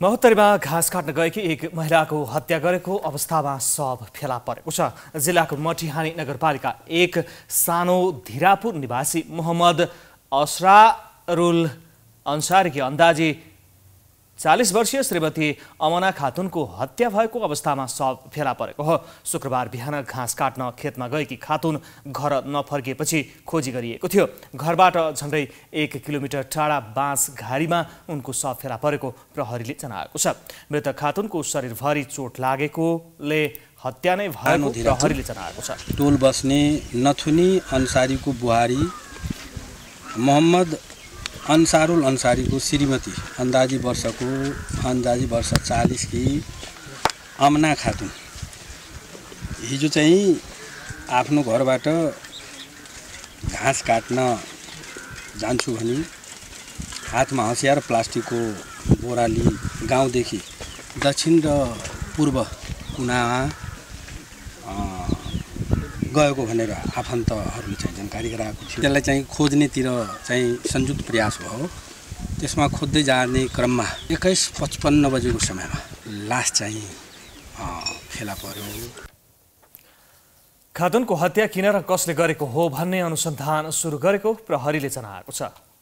महोत्तरीमा घाँस काट्न गएकी एक महिलाको हत्या गरेको अवस्थामा शव फेला परेको छ। जिल्लाको मटिहानी नगरपालिका एक सानो धिरापुर निवासी मोहम्मद असरारुल अन्सारीकी अन्दाजी 40 वर्षीय श्रीमती अमना खातुनको हत्या भएको अवस्थामा शव फेला परेको हो। शुक्रबार बिहान घाँस काट्न खेतमा गएकी खातुन घर नफर्किएपछि खोजी गरिएको थियो। घरबाट झन्डै 1 किलोमिटर टाढा बाँसघारीमा उनको शव फेला परेको प्रहरीले जनाएको छ। मृतक खातुनको शरीरभरि चोट लागेकोले हत्या नै भएको प्रहरीले जनाएको छ। टोल बस्ने नथुनी अन्सारीको बुहारी मोहम्मद अन्सारुल अन्सारीको श्रीमती अन्दाजी वर्ष 40 की अमना खातुन हिजो चाहिँ आफ्नो घरबाट घाँस काट्न जान्छु भनी हातमा हँसिया र प्लास्टिकको बोरा लिई गाउँदेखि दक्षिण र पूर्व कुनामा गएको भनेर आफन्तहरूले चाहिँ जानकारी गराएको थियो। त्यसलाई चाहिँ खोज्नेतिर चाहिँ संयुक्त प्रयास भयो। त्यसमा खोज्दै जाने क्रममा 21:55 बजेको समयमा लास चाहिँ फेला पर्यो। खातुनको हत्या किन र कसले गरेको हो भन्ने अनुसन्धान सुरु गरेको प्रहरीले जनाएको छ।